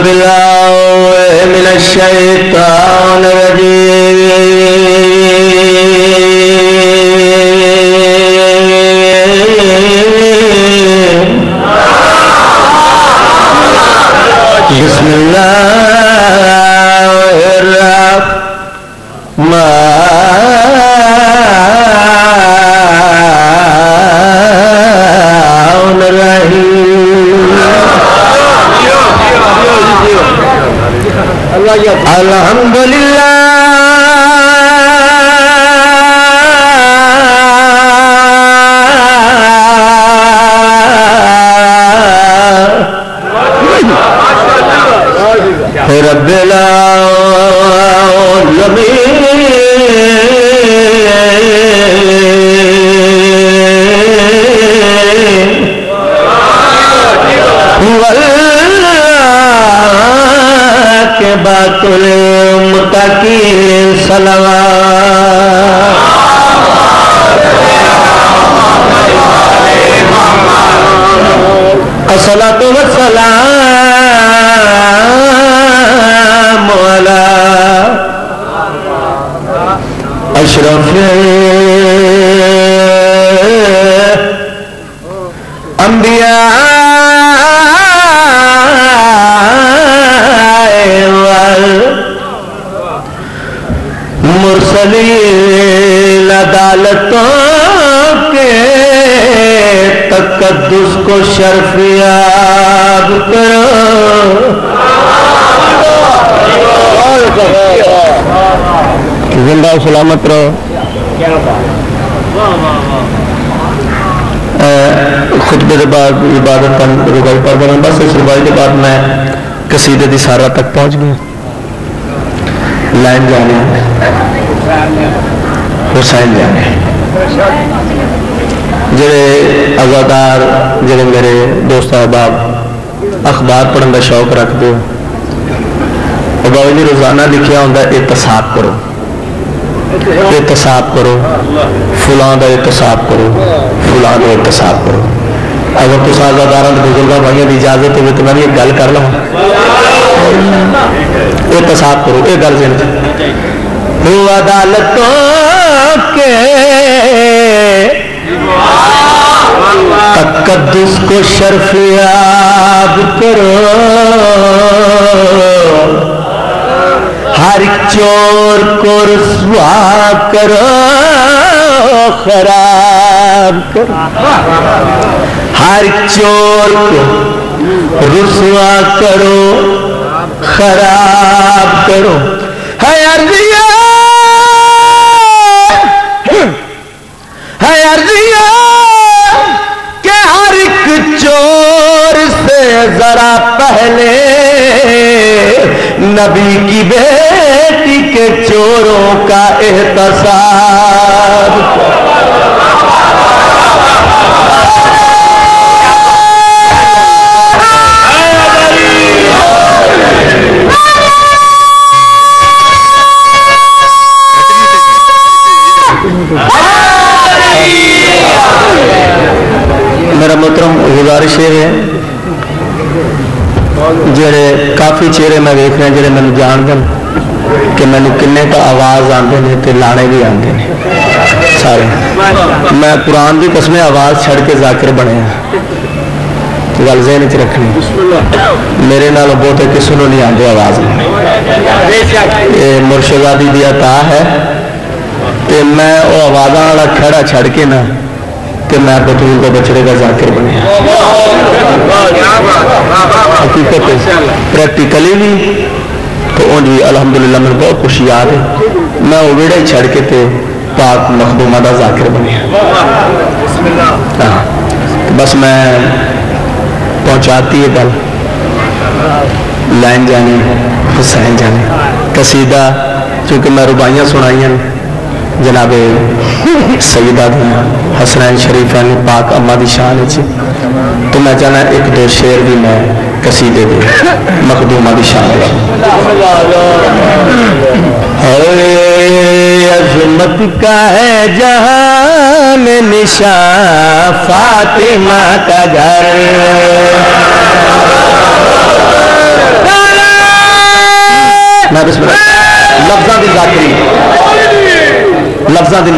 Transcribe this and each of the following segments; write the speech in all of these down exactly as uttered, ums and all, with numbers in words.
بالله من الشيطان الرجيم بسم الله الرحمن الرحيم الحمد لله رب والعاقبۃ للمتقین صلوات الصلاۃ والسلام علی اشرف انبیاء مرسلین عدالتوں کے تقدس کو شرفیاب کرو زندہ سلامت رہو خطبے کے بعد عبادت رکائی پڑھ رہا بس اس رکائی کے بعد میں قصیدے دی سارا تک پہنچ گیا لائن جانے حسین جانے جڑے عزادار جڑے میرے دوست احباب اخبار پڑھنے کا شوق رکھتے ہو بابا جی روزانہ لکھیا ہوتا ہے احتساب کرو احتساب کرو فلاں کا احتساب کرو فلاں کا احتساب کرو اگر تو عزادار بزرگوں بھائیوں کی اجازت ہوگی تو میں ایک گل کر لوں احتساب کرو یہ گل سن عدالتوں کے تقدس کو شرفیاب کرو ہر چور کو رسوا کرو خراب کرو ہر چور کو رسوا کرو خراب کرو ہے عرضیہ ہے عرضیہ کہ ہر ایک چور سے ذرا پہلے نبی کی بیٹی کے چوروں کا احتساب میرا محترم گزارش یہ ہے جڑے کافی چہرے میں دیکھ رہے ہیں جڑے میں جان دیں کہ میں کنے کا آواز آتے ہیں تو لانے بھی آتے ہیں سارے میں قرآن کی قسمیں آواز چھڑ کے ذاکر بنے ہیں گل ذہن چ رکھنی میرے نال بہت کسی کو نہیں آتی آواز یہ مرشدادی دی عطا ہے کہ میں وہ آوازاں والا کھڑا چھڑ کے نہ کہ میں بطول کو بچڑے کا ذاکر بنے حقیقت پریکٹیکلی بھی تو اون جی الحمدللہ میں بہت خوشی یاد ہے میں وہ ویڑا ہی چھڑ کے تے پاک مخدومہ دا ذاکر بنے بس میں پہنچاتی ہے گل لائن جانے حسین جانے قصیدہ چونکہ میں ربائیاں سنائی ہیں جناب سیدہ دیا حسنین شریفین پاک اما دی شان تو میں چاہنا ایک دو شعر بھی میں قصیدے دے مخدومہ دی شان عظمت کا ہے جہاں میں نشان فاطمہ کا گھر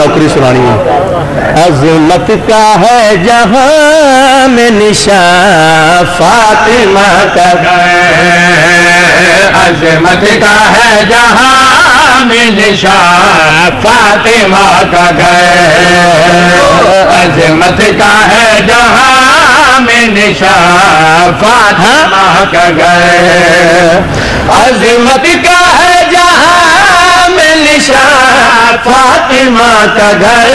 नौकरी सुनानी है। अजमत का है जहां में निशान फातिमा का अजमत का है जहां में निशान फातिमा का घर अजमत का है जहां में निशान फातिमा का घर अजमत का है जहां में निशान फातिमा का घर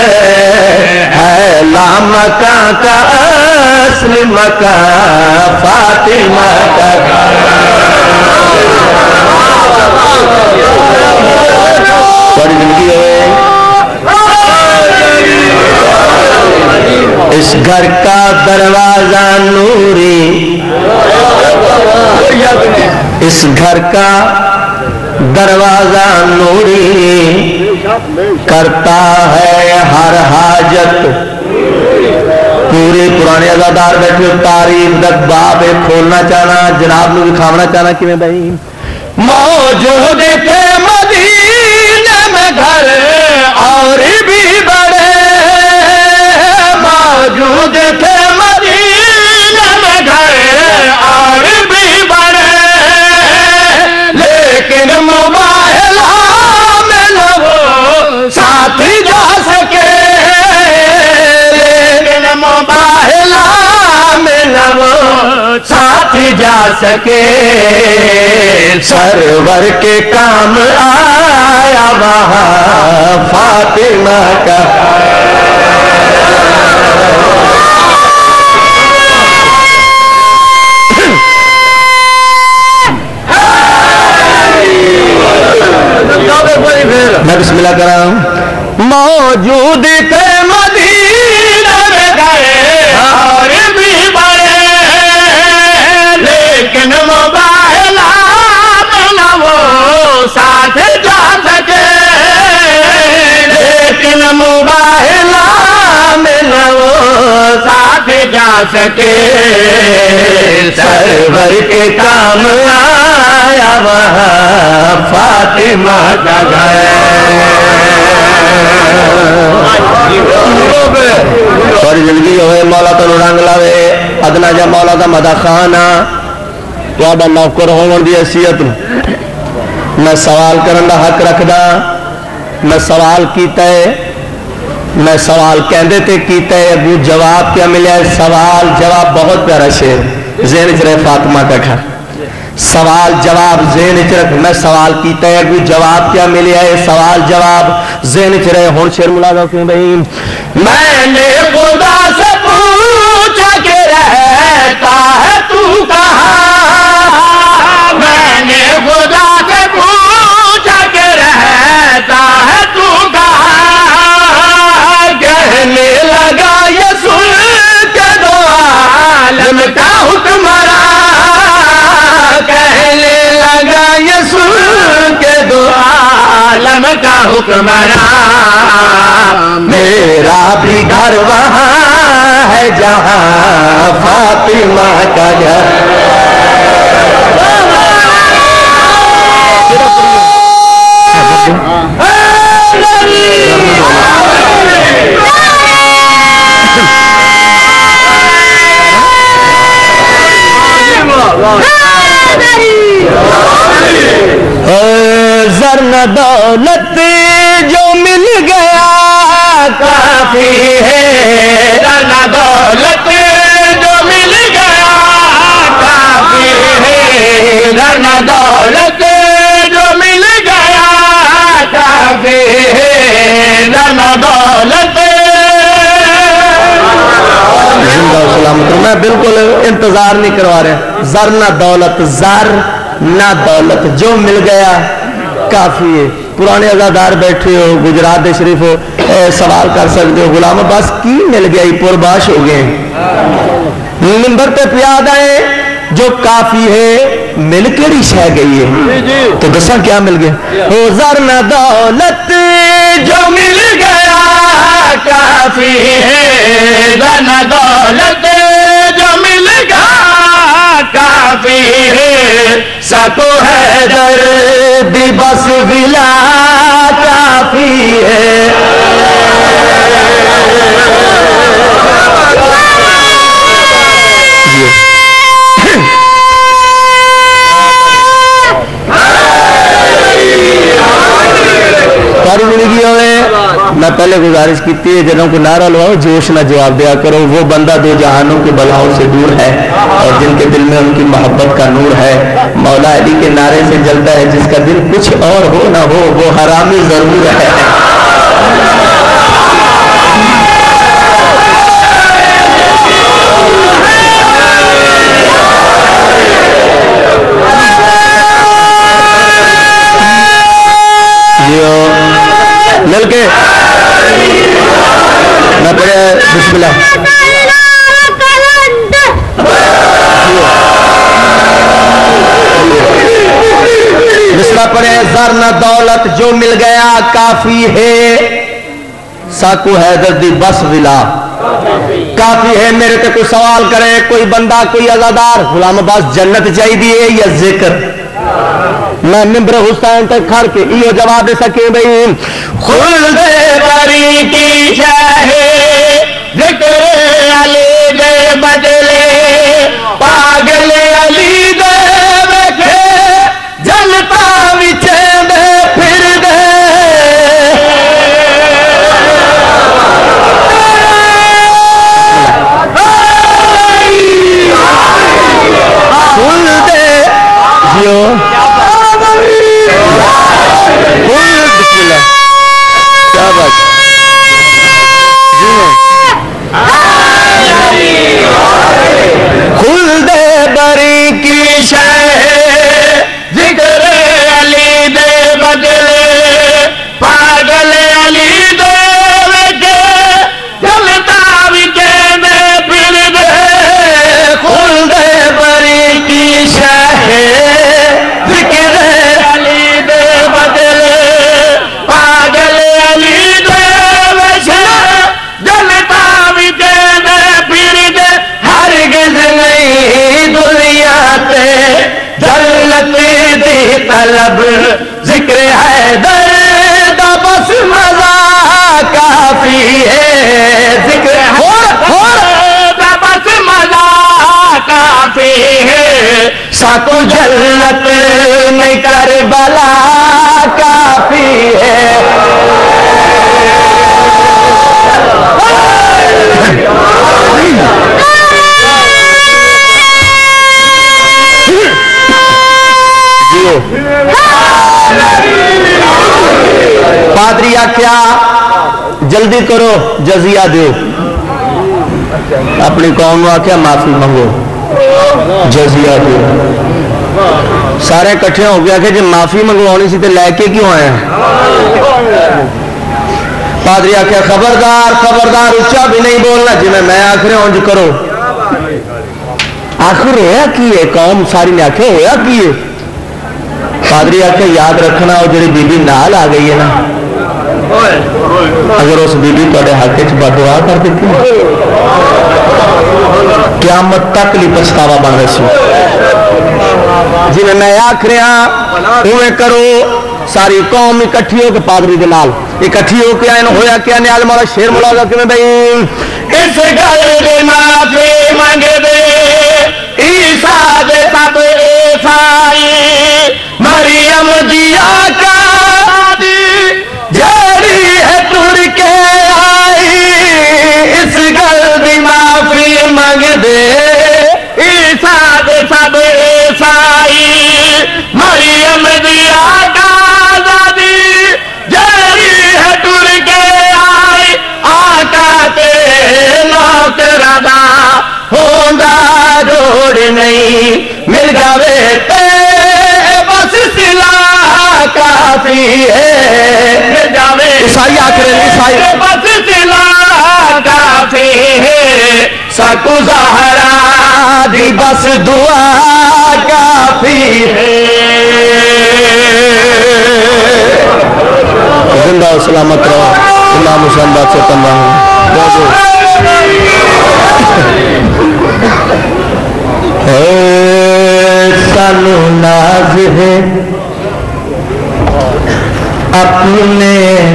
है लामका का असली मकान फातिमा का घर। बड़ी जिंदगी है इस घर का दरवाजा नूरी इस घर का दरवाजा नूरी करता है हर हाजत पूरे पुराने अजादार बैठे तारीफ दक बाब खोलना चाहना जनाब को दिखावना चाहना कि मैं भाई मौजूद थे मदीने में घर और भी बड़े मौजूद थे मदीने में घर और भी बड़े लेकिन मोबाइल में न वो साथ जा सके लेकिन मोबाइल में न वो साथ जा सके सरवर के काम आया वहाँ फातिमा का मैं बिस्मिल्लाह कर रहा हूँ मौजूद थे मदीना में गए और भी बड़े लेकिन मोबाइल में न वो साथ जा सके लेकिन मोबाइल में न वो साथ जा सके सरवर के काम आया वहाँ फातिमा का घर सारी जिंदगी होए मौला तो रंग लावे अदना जा मौला का मदा खाना तुहाडा नौकर होने की हैसियत मैं सवाल करने का हक रखदा मैं सवाल किया है मैं सवाल कहते थे किया है अगू जवाब क्या मिला है सवाल जवाब बहुत प्यारा शेर ज़हन च रहे फातिमा का घर सवाल जवाब ज़हन च रख मैं सवाल किया है अगू जवाब क्या मिले है सवाल जवाब ज़हन च रहे हुण शेर मुलाजा क्यों भाई मैंने खुदा से पूछा कि रहता है तू कहाँ मैंने खुदा से पूछा कि रहता है तू कहाँ कहने लगा ये सुन के दो आलम का हुक्मरान कहने लगा ये सुन के दो आलम का हुक्मरान मेरा भी घर वहाँ है जहाँ फातिमा का घर ज़र न दौलत जो मिल गया काफी है ज़र न दौलत जो मिल गया काफी है ज़र न दौलत जो मिल गया काफी है ज़र न दौलत मैं बिल्कुल इंतजार नहीं करवा रहा ज़र न दौलत ज़र ना दौलत जो मिल गया काफी है पुराने अजादार बैठे हो गुजरात दे शरीफ हो ए, सवाल कर सकते हो गुलाम अब्बास की मिल गया पुरबाश हो गए मिंबर पे प्याद आए जो काफी है मिल केड़ी शह गई है तो दसा क्या मिल गया हो ज़र न दौलत जो मिल गया काफी है ज़र न दौलत जो मिल गया काफी है सको है दर्द बस विला काफी है میں پہلے گزارش کی تھی جنہوں کو نعرہ لواؤ جوش نہ جواب دیا کرو. وہ بندہ دو جہانوں کے بلاؤں سے دور ہے اور جن کے دل میں ان کی محبت کا نور ہے. مولا علی کے نعرے سے جلتا ہے جس کا دل کچھ اور ہو نہ ہو وہ حرامی ضرور ہے. مل کے میں پڑھے بسم اللہ. بسم اللہ پڑھے. زر نہ دولت جو مل گیا کافی ہے ساکو حیدر دی بس ولا کافی ہے. میرے تے کوئی سوال کرے کوئی بندہ کوئی عزادار غلام عباس جنت چاہیے یا ذکر میں ممبر حسین تک کھڑ کے یہ جواب دے سکے بھئی خلد بری کی شاہ ذکر علی دے بدلے پاگل علی دے ویکھے جلتا وچے دے پھر دے خلد جیو خلد بری کی شہ ذکر علی دے بدلے پاگل علی دے ویکھے جلتا وچے دے پھر دے. خلد بری کی شہ ذکر علی دے بدلے پاگل علی دے ویکھے جلتا وچے دے پھر دے. ہرگز نہیں دنیا تے جنت دی طلب ذکر حیدر دا بس مزہ کافی ہے. ذکر حیدر دا بس مزہ کافی ہے. ساکو جنت نہیں کربلا کافی ہے. پادری آکھیا جلدی کرو جزیہ دیو. اپنی قوم کو آکھیا معافی منگو جزیہ دیو. سارے کٹھے ہو گیا کہ جب معافی منگوانی سی تو لے کے کیوں آئے ہیں. پادری آکھیا خبردار خبردار اچھا بھی نہیں بولنا جی میں میں آخر ہوں کرو. آخر ہویا کی ہے قوم ساری نے آخر ہویا کی ہے. پادری آکھے یاد رکھنا وہ جڑی بی بی نال آ گئی ہے نا اگر اس بی بی تھوڑے حق چ بدعا کر دیتی قیامت تک لی پچھتاوا بن رہی سی. جی میں آخ رہا اوے کرو. ساری قوم اکٹھی ہو کے پادری دے نال اکٹھی ہو کے آئے ہویا کیا نیاز مولا شیر مولا کہ میں بھائی اس گل دے معافی منگ دے عیسیٰ دے سب عیسائی مریم دی آقا دی جڑی ہے ٹر کے آئی. اس گل دی معافی منگ دے عیسیٰ دے سب عیسائی مریم دی آقا دی جڑی ہے ٹر کے آئی. آقا تے نوکراں دا ہوندا جوڑ نہیں مل جاوے تے بس صلح کافی ہے. مل جاوے عیسائی آخر عیسائی بس صلح کافی ہے. سکو زہرا دی بس دعا کافی ہے. زندہ و سلامت رہو. امام حسین بات سے تم رہو. سانو ناز ہے اپنے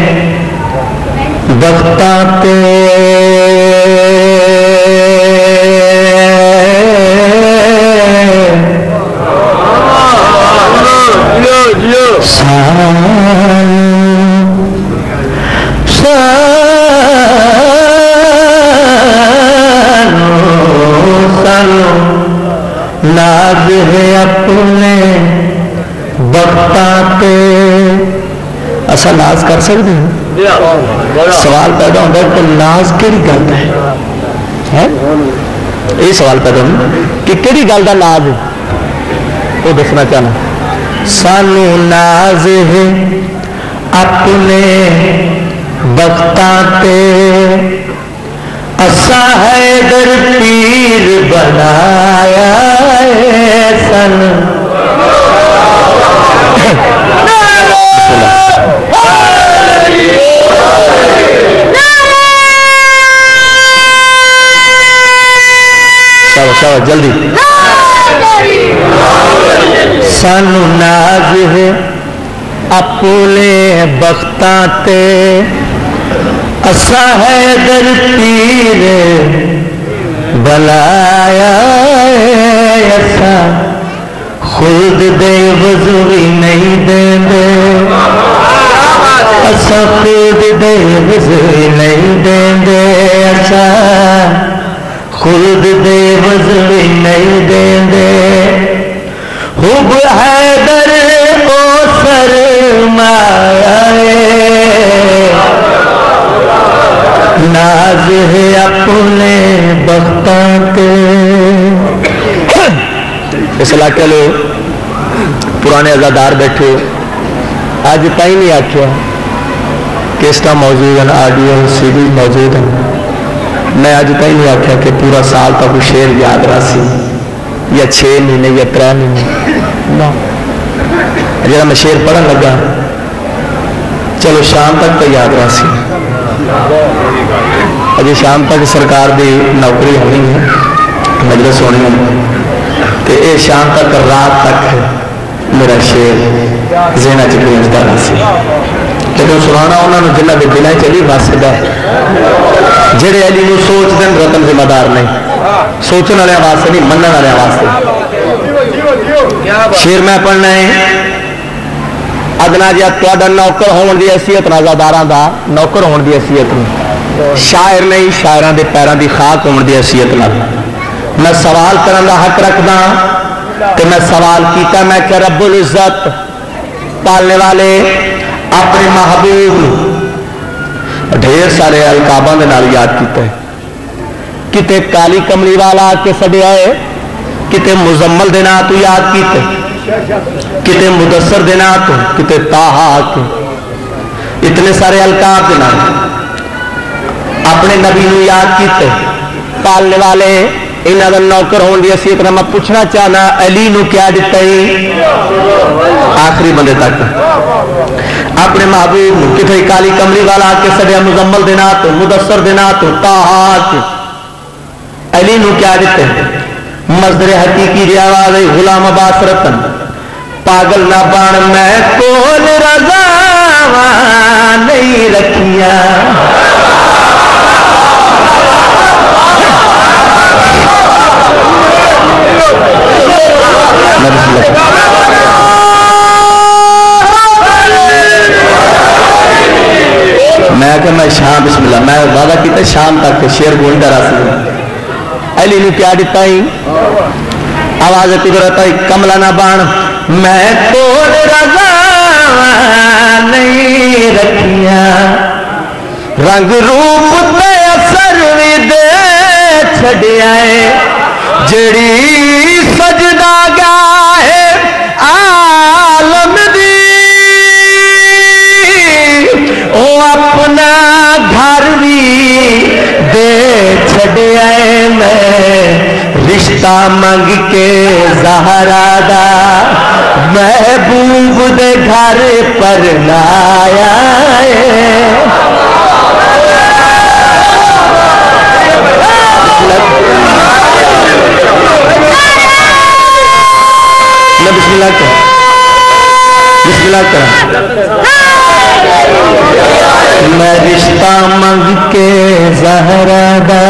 بختاں تے سانو اپنے وقتاں تے اصا ناز کر سکتے ہیں؟ سوال پیدا ہوتا ہے کہ ناز کہڑی گل ہے؟ یہ سوال پیدا ہوتا ہے کہ کہڑی گل کا ناز ہے، وہ دسنا چاہنا. سانو ناز ہے اپنے وقتاں تے اسا حیدر پیر بنایا ہے سن. شاباش جلدی. سانو ناز ہے اپنے وقتاں تے اسا حیدر پیر بلایا اسا خود دے وضو بھی نہیں دیں دے اسا خود دے وضو بھی نہیں دیں دے اسا خود دے وضو بھی نہیں دیں دے. حب حیدر او سرمایہ ناز ہے اپنے وقتاں تے. اس علاقے لو پرانے ازادار بیٹھے اج تھی نہیں آخیا کیسٹا موجود ہیں، آڈیو سی ڈی موجود ہیں. میں اج تھی نہیں آخیا کہ پورا سال تک شیر یاد رہا سی یا چھ مہینے یا تر مہینے. جب میں شیر پڑھن لگا چلو شام تک تو یاد رہا سی، ابھی شام تک سرکار دی نوکری ہونی ہے، مجلس ہونی ہے، تو یہ شام تک رات تک میرا شیر ذہن چ گونجتا رہا سی. لیکن سنانا انہوں نے جنہ کے دلوں چلی وسدا ہے، جہے علی نو سوچ دین رتن ذمہ دار نہیں، سوچنے والے واسطے نہیں، منن والے واسطے. شیر میں پڑھنا ہے ادنا جا تا نوکر ہون دی حیثیت، رازاداراں دا نوکر ہون دی حیثیت نہیں، شاعر نہیں شاعراں دے پیراں دی خاک ہون دی حیثیت نال میں سوال کرن دا حق رکھدا. کہ میں سوال کیتا، میں کہ رب العزت پالنے والے اپنے محبوب ڈھیر سارے القاباں دے نال یاد کیتا ہے. کتے کالی کملی والا کے سڈیا ہے، کتے مزمل دے نام تو یاد کیتے، کتے مدثر دے نام تو، کتے تاہا کے، اتنے سارے القاب دے نام اپنے نبی نو یاد کیتے. پالنے والے انہاں دا نوکر ہون دی حیثیت نال میں پوچھنا چاہنا علی نو کیا دتا ہے آخری بندے تک. اپنے محبوب نو کتے کالی کملی والا کے سڈیا، مزمل دے نام تو، مدثر دے نام تو، تاہا کے. علی نو کیا دیتے ہیں مصدر حقیقی دی آواز غلام عباس رتن پاگل نہ بان میں کول رضا نہیں رکھیا. میں کہ میں شام بسم اللہ میں وعدہ کیتا شام تک شیر گوندا رہا سی. علی نے کیا دیتا ہی آواز قدرت کملا نہ بان میں کول رضا نہیں رکھیا. رنگ روپ تے اثر بھی دے چھڈیا ہے جڑی سجدہ گاہے عالم دی او اپنا گھر بھی دے چھڈیا ہے. میں رشتہ منگ کے زہرا دا محبوب دے گھر پر لایا ہے. میں بسم اللہ کروں بسم اللہ کروں میں رشتہ منگ کے زہرا دا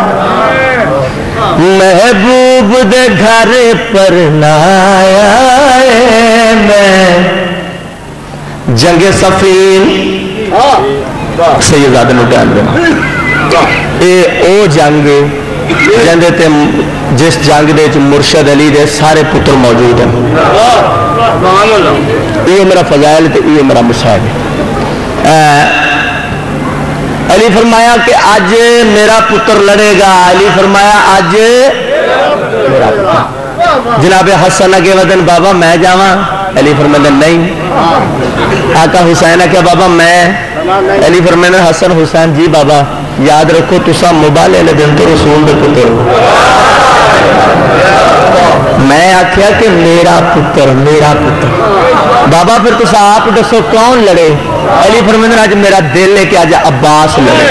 محبوب دے گھر پر لایا ہے. میں جنگ صفین سیدزادے نو ٹائم دینا، اے او جنگ جندے تے جس جنگ دے مرشد علی دے سارے پتر موجود ہیں. یہ میرا فضائل تے یہ میرا مثال ہے. علی فرمایا کہ اج میرا پتر لڑے گا. علی فرمایا اج میرا پتر. جناب حسن اگے ودن بابا میں جاواں. علی فرمایا نہیں. آقا حسین کیا بابا میں. علی فرمایا حسن حسین جی بابا یاد رکھو تسا موبائل والے دن تو رسول دے پتر. میں آخیا کہ میرا پتر میرا پتر. بابا پھر تسا آپ دسو کون لڑے. علی فرمایا اج میرا دل ہے کہ اج عباس لڑے.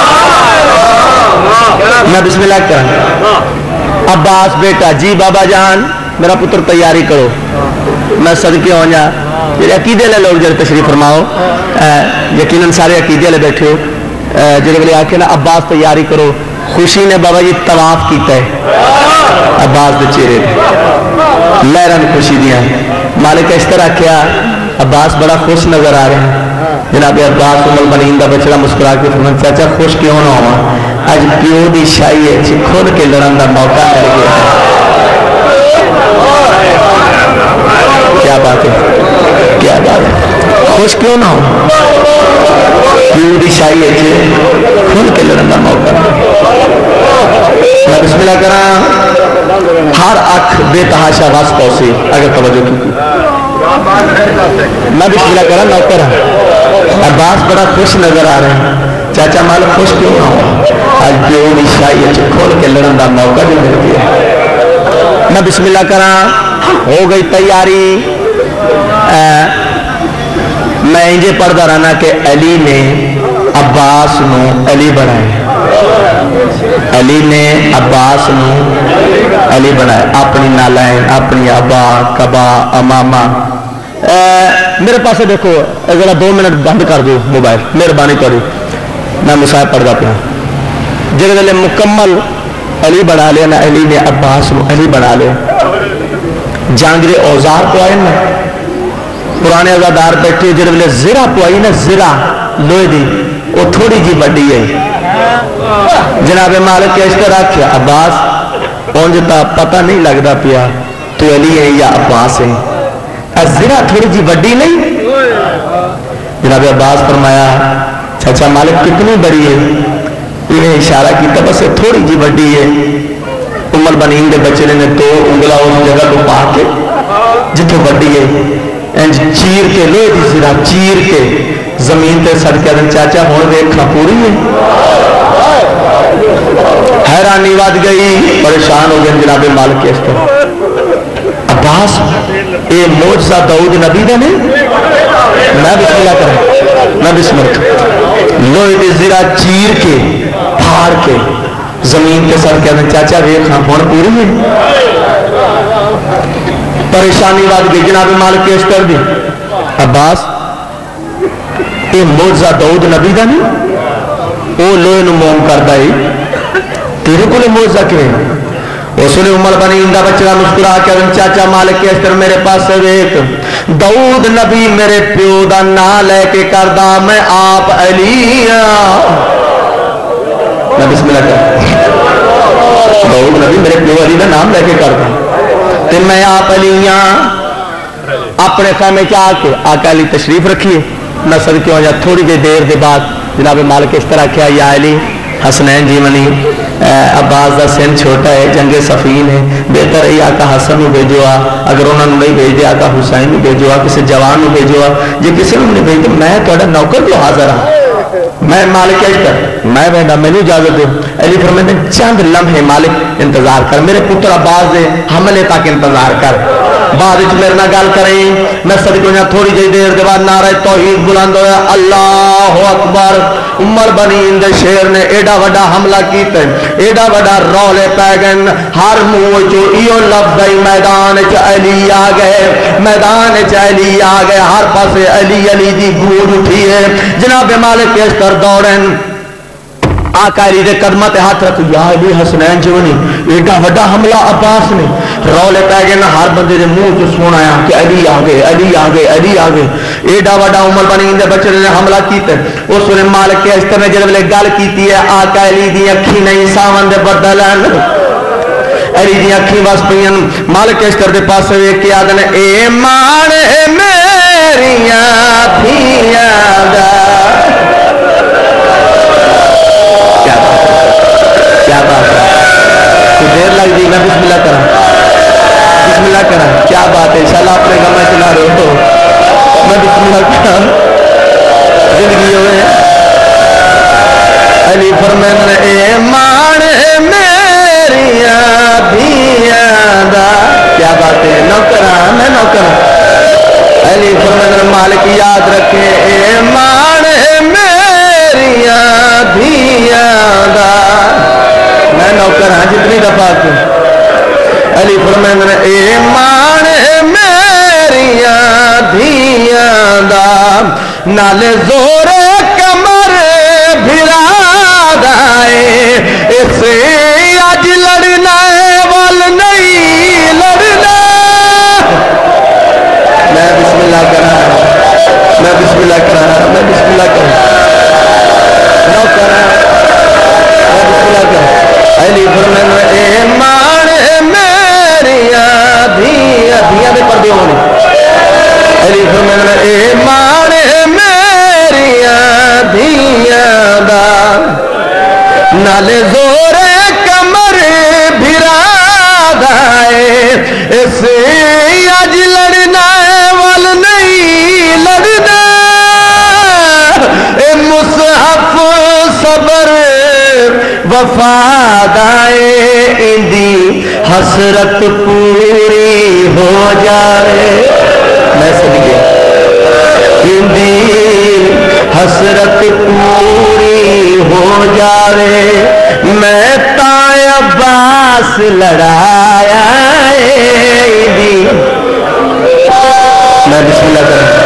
میں بسم اللہ کروں. عباس بیٹا جی بابا جان میرا پتر تیاری کرو. میں صدقے ہو جا جی عقیدے والے لوگ جب تشریف فرماؤ یقیناً سارے عقیدے والے بیٹھے ہو جی ویلے آ کے نا عباس تیاری کرو. خوشی نے بابا جی طواف کیتا ہے عباس دے چہرے پہ لہران خوشی دیا. مالک اس طرح کیا عباس بڑا خوش نظر آ رہے ہیں. جناب عباس ام البنین دا بچڑا مسکرا کے فرمایا چاچا خوش کیوں نہ ہوا اج پیو دی شاہی ہے کھل کے لڑن دا موقع مل گیا. کیا بات ہے کیا بات ہے خوش کیوں نہ ہو. پیو دی شاہی ہے کھل کے لڑن دا موقع مل گیا. میں بسم اللہ کرا. ہر اکھ بے تحاشا وس پوسی اگر توجہ کی. میں بسم اللہ کرا نوکر ہوں. عباس بڑا خوش نظر آ رہے ہیں. چاچا مال خوش کیوں نہ ہو آج پیو دی شاہی ہے کھول کے لڑن دا موقع بھی مل گیا. میں بسم اللہ کرا. ہو گئی تیاری. میں انجے پڑھتا رہنا کہ علی نے عباس نو علی بنایا. علی نے عباس نو علی بنایا. اپنی نالائن اپنی ابا کبا اماما. میرے پاس دیکھو ذرا دو منٹ بند کر دو موبائل مہربانی کری. میں مصاحب پڑھتا پیا جس ویلے مکمل علی بنا لیا نا علی نے عباس نو علی بنا لیا. جنگ دے اوزار پوائے نا پرانے ازادار بیٹھے جس ویلے زرا پوائی نا زرا لوہے دی وہ تھوڑی جی بڑی ہے. جناب مالک کے اس طرح کیا عباس پہنچتا پتہ نہیں لگتا پیا تو علی ہے یا عباس ہے. زرا تھوڑی جی بڑی نہیں. جناب عباس فرمایا چاچا مالک کتنی بڑی ہے. انہیں اشارہ کیا بس تھوڑی جی بڑی ہے. ام البنین دے بچے نے تو انگلا اس جگہ کو پا کے جتوں بڑی ہے چیر کے لوہے دی زرا چیر کے زمین تے سڑ کے چاچا ہوں ویکھنا پوری ہے. حیرانی ود گئی پریشان ہو گئے جناب مالک اس طرح. عباس اے معجزہ داؤد نبی دا نہیں. میں بسم اللہ کروں. میں بسم اللہ لوہے دی زرا چیر کے پھاڑ کے زمین کے سر کے چاچا ویکھنا ہوں پوری ہے. پریشانی ود گئی جناب مالک کے اس کر دی. عباس یہ معجزہ داؤد نبی دا نہیں. وہ لوہے نو موم کردا ہے تیرے کو معجزہ کیویں. اس نے عمر بنی دا بچہ مسکرا کے چاچا مالک کے اس طرح میرے پاس ویکھ داؤد نبی میرے پیو دا نام لے کے کردا میں آپ علی ہاں. میں بسم اللہ کر. داؤد نبی میرے پیو علی دا نام لے کے کردا تے میں آپ علی ہاں. اپنے خیمے چ آ کے آقا علی تشریف رکھیے. میں صدقے ہو جا تھوڑی جی دیر دے بعد جناب مالک اس طرح کیا یا علی حسنین جی منی عباس دا سن چھوٹا ہے جنگ صفین ہے بہتر ہے آقا حسن نو بھیجو آ. اگر انہوں نے نہیں بھیج دے آقا حسین نو بھیجو آ. کسی جوان نو بھیجو آ. جی کسی نے نہیں بھیج دے میں تھوڑا نوکر تو حاضر ہوں. میں مالک کیا کر میں بہنا میں نے اجازت دوں. علی فرماتے ہیں چند لمحے مالک انتظار کر میرے پتر عباس دے حملے تک انتظار کر. بعد میرے نہ گل کریں. میں صدقے تھوڑی جی دیر کے بعد نعرہ توحید بلند ہویا اللہ اکبر. عمر بنین دے شیر نے ایڈا وڈا حملہ کیتا ایڈا وڈا رولے پی گئے. ہر منہ چو ایو لفظ ہے میدان چ علی آ گئے میدان چ علی آ گئے. ہر پاسے علی علی دی گونج اٹھی ہے. جناب مالک اس طرح دوڑن آقا علی دے قدمہ تے ہاتھ رکھ یا علی حسنین جونی ایڈا وڈا حملہ عباس نے رولے پہ گئے نا ہر بندے دے منہ تو سونا آیا کہ علی آگے علی آگے علی آگے ایڈا وڈا عمر بنی دے بچے نے حملہ کیتے اس نے مالک کے اس طرح جب لے گل کیتی ہے آقا علی دی اکھی نہیں ساون دے بدلن علی دی اکھی واس پین مالک کے اس طرح دے پاس ویکھ کے آدھنے اے مان میریاں دھیاں دا کیا بات ہے تو دیر لگ دی میں بسم اللہ کرا بسم اللہ کرا کیا بات ہے انشاءاللہ اپنے گمہ چلا رہے ہو میں بسم اللہ کرا زندگی ہوئے علی فرمائن اے مان میریاں دھیاں دا کیا بات ہے نوکرا میں نوکرا علی فرمائن مالک یاد رکھے اے مان میریاں دھیاں دا میں نوکر ہاں جتنی دفعہ کی علی فرمائن اے مان میریاں دھیاں دا نالے زور کمر بھرا دائے اسے آج لڑنا وال نہیں لڑنا میں بسم اللہ کرا میں بسم اللہ کرا میں بسم اللہ کرا نوکر میں بسم اللہ کرا علی فرمائن اے مان میریاں دھیاں دھیاں دے پردے ہونے علی فرمائن اے مان میریاں دھیاں دا نالے زور کمر بھرا دائے اسے آج لڑنا وال نہیں لڑنا اے مصحف صبر وفادائے اندی حسرت پوری ہو جائے میں سن گیا اندی حسرت پوری ہو جائے میں تائیں عباس لڑایا اندی میں بسم اللہ کروں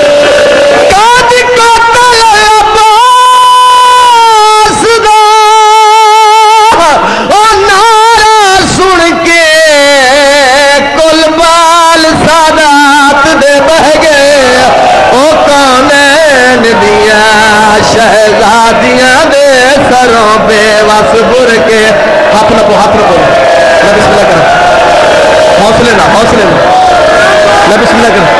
شہزادیاں دے سروں بے وس بر کے ہاتھ نہ کو ہاتھ نہ کو میں بسم اللہ کروں حوصلے نہ حوصلے نہ میں بسم اللہ کروں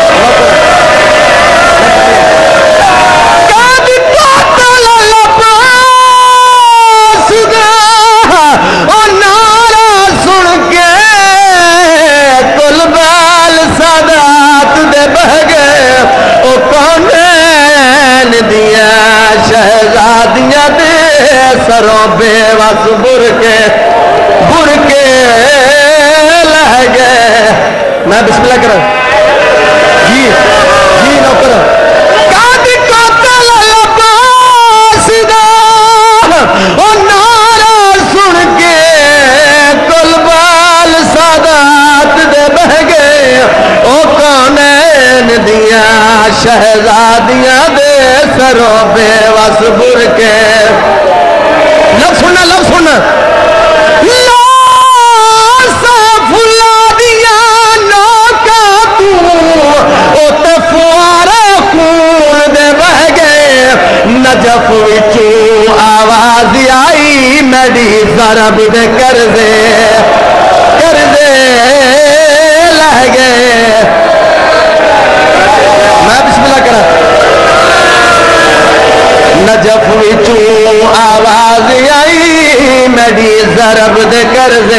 سن کے کل بال سادات دے بہ گئے او کون دیا شہزادیاں دے سروں بے وس بر کے بر کے لہ گئے میں بسم اللہ کروں جی جی نوکر قاد قاتل عباس دا او نعرہ سن کے کل بال سادات دے بہ گئے او کونین دیا شہزادیاں دے سروں بے وس بر کے لفظ سننا لفظ سننا نجف وچوں آواز آئی میری ضرب دے کر دے کر دے لہ گئے میں بسم اللہ کرا نجف وچوں آواز آئی میری ضرب دے کر دے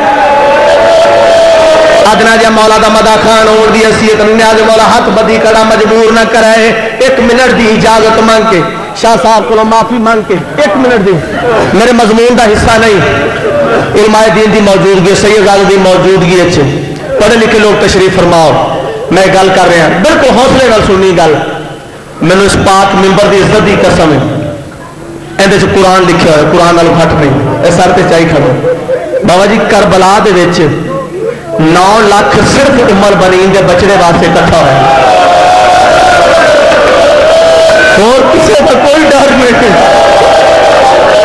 ادنا جا مولا دا مدا خان اور دی حیثیت نیاز مولا ہاتھ بدی کڑا مجبور نہ کرائے ایک منٹ دی اجازت مانگ کے شاہ صاحب کو معافی مانگ کے ایک منٹ دی میرے مضمون دا حصہ نہیں علماء دین دی موجودگی سید آزاد دی موجودگی اچھے پڑھے لکھے لوگ تشریف فرماؤ میں گل کر رہا ہوں بالکل حوصلے نال سننی گل میں نے اس پاک ممبر دی عزت دی قسم ہے اندر سے قرآن لکھا ہے قرآن نال گھٹ نہیں اے سر تے چاہی کھڑو بابا جی کربلا دے وچ نو لاکھ صرف عمر بنین دے بچڑے واسطے اکٹھا ہوا اور کسی کا کوئی ڈر نہیں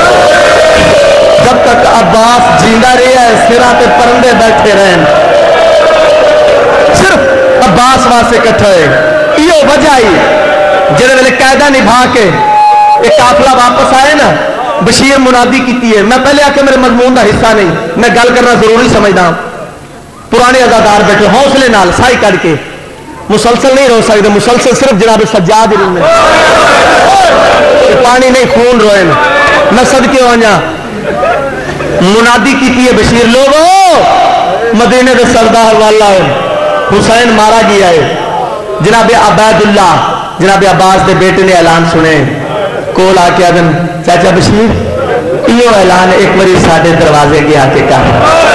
जब तक अब्बास जिंदा रहा है सिरा ते परंदे बैठे रहन, सिर्फ अब्बास वास्ते इकट्ठे होए। यो वजह आई जिहड़े वेले कायदा निभा के एक काफिला वापस आए ना, बशीर मुनादी की है। मैं पहले आके मेरे मजमून का हिस्सा नहीं, मैं गल करना जरूरी समझदा। पुराने अजादार बैठे हौसले नाल साई कड़ के मुसलसल नहीं रो सकते, मुसलसल सिर्फ जनाब सज्जाद ही रोने, पानी नहीं खून रोए। मैं सदके आजा मुनादी की है बशीर लोगो मदीने के सरदार वाला हुसैन मारा गया है। जनाब अबैदुल्ला जनाब अब्बास के बेटे ने ऐलान सुने, कोल आके आदन चाचा बशीर यो ऐलान एक बारी साढ़े दरवाजे के आके कर।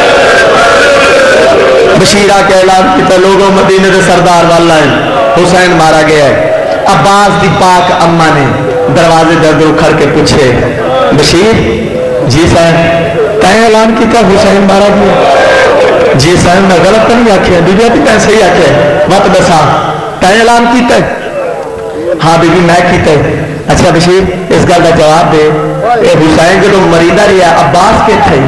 बशीर आके ऐलान किया लोगों मदीने के सरदार वाला है हुसैन मारा गया है। अब्बास की पाक अम्मा ने दरवाजे दे अंदर उखड़ के पूछे बशीर जी साहब तय ऐलान किया हुसैन मारा गया? जी साहब मैं गलत तो नहीं आख्या? बीबी आती मैं सही आख्या मत दसा तय ऐलान किया? हाँ बीबी मैं किया। अच्छा बशीर इस गल का जवाब दे, ये हुसैन जो मरीदा रहा अब्बास के थे,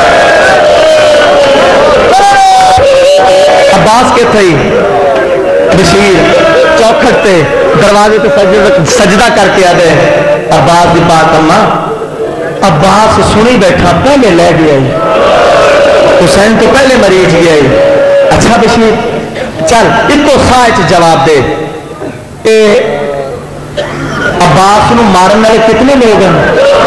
अब्बास के थे। बशीर चौखट पे दरवाजे पे सजदा, सजदा करके आदे अब्बास की बात अम्मा अब्बास सुनी बैठा पहले ले गया हुसैन तो पहले मरीज गया। अच्छा बशीर चल इको साह जवाब दे, ए अब्बास नूं मारन वाले कितने लोग हैं?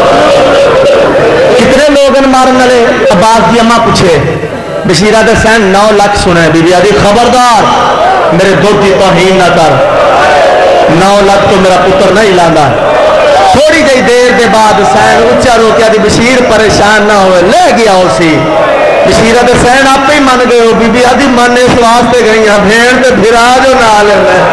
कितने लोग हैं मारन वाले? अब्बास की अम्मा पूछे। बशीरा दे सैन नौ लाख सुने। बीबी आदि खबरदार मेरे दुध की तौहीन ना कर, नौ लाख तो मेरा पुत्र नहीं लाना। थोड़ी जी देर के बाद सैन उच्चा रोकिया दी बशीर परेशान ना हो ले गया उसी। बशीरा दे सैन आप ही मन गए हो। बीबी आदि मन इस वास्ते गई भेड़ तो फिरा जो नाल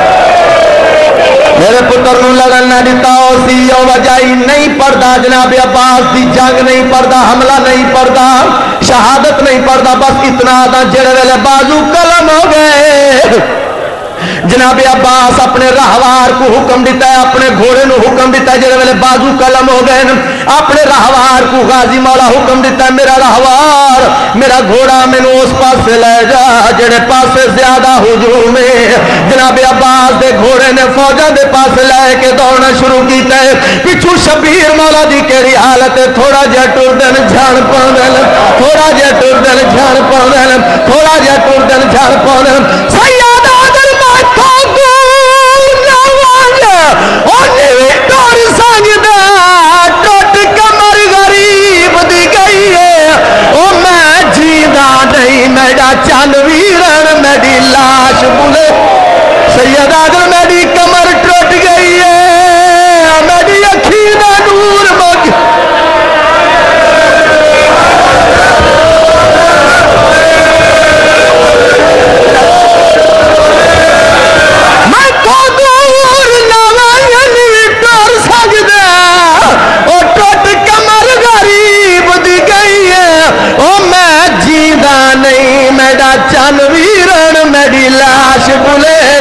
मेरे पुत्र नूं लगन ना दिता उसी वजाई नहीं पढ़ता जनाब अब्बास की जंग नहीं पढ़ता, हमला नहीं पढ़ता, शहादत नहीं पढ़ता, बस इतना था जेड़े वेले बाजू कलम हो गए जनाब अब्बास अपने राहवार को हुक्म दिता है, अपने घोड़े को हुक्म दिता है जेड़े वेले बाजू कलम हो गए अपने राहवार को गाजी मौला हुक्म दिता है मेरा राहवार मेरा घोड़ा मैनू उस पास ले जा जेड़े पास ज्यादा हुजूम है। जनाब अब्बास दे घोड़े ने फौजा दे पास लैके दौड़ना शुरू किया है। पिछू शबीर मौला दी केड़ी हालत है, थोड़ा जिहा टुरदन झाड़ पाउंदे थोड़ा जिहा टुरदन झाड़ पाउंदे थोड़ा जिहा टुरदन झाड़ पाउंदे सैयद चल वीरन मेरी लाश बुले सैयद आदम मेरी कमर टूट गई है, मेरी अखी में नूर मग मैं तो दूर नवायन भी टूर सकदा ओ टूट कमर गरीब दी गई है ओ मैं जीदा नहीं मेरा चन वीरन मेरी लाश बुले